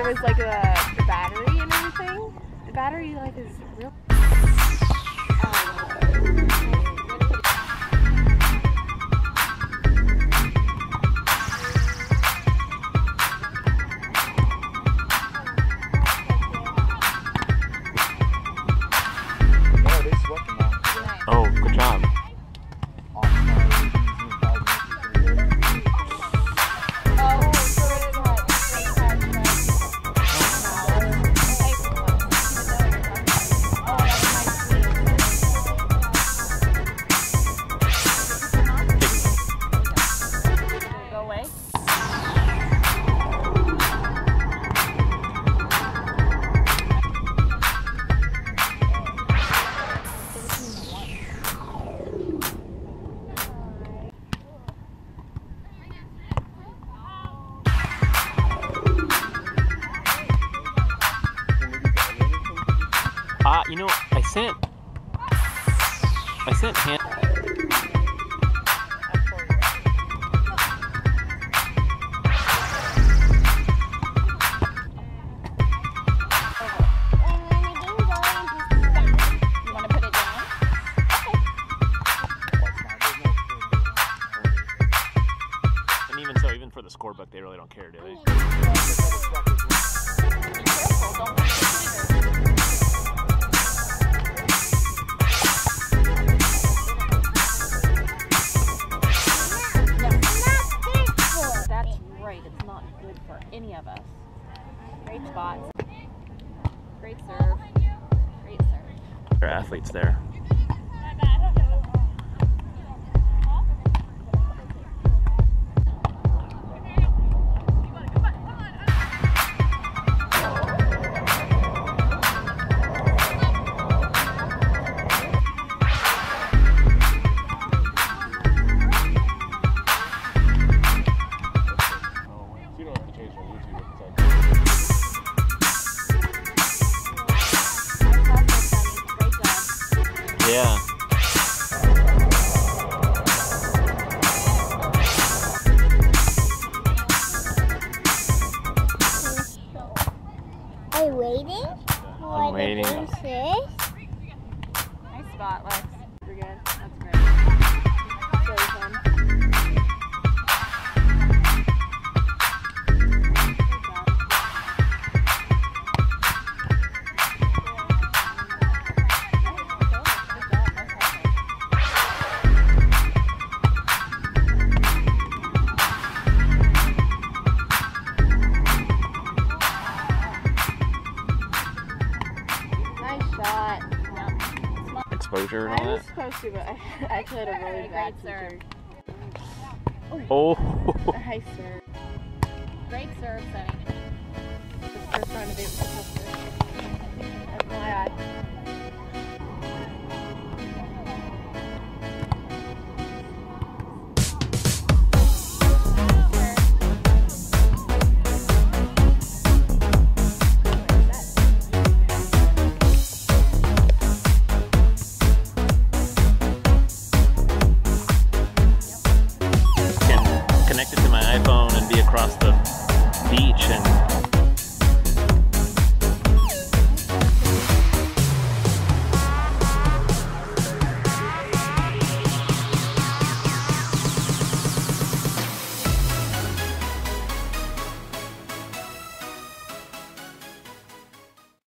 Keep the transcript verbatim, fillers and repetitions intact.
it was like a, the battery and everything. The battery life is real. Oh, good job. Uh, you know, I sent, I sent hand. You want to put it down? And even so, even for the scorebook, they really don't care, do they? It's not good for any of us. Great spots. Great serve. Great serve. There are athletes there. Yeah. Are you waiting? I'm waiting. Nice spot, Lex. You're good. That's great. That's really fun. Exposure and all I was that? supposed to, but I actually had a really bad teacher. Oh! Nice serve. Great serve setting. Just first round of it was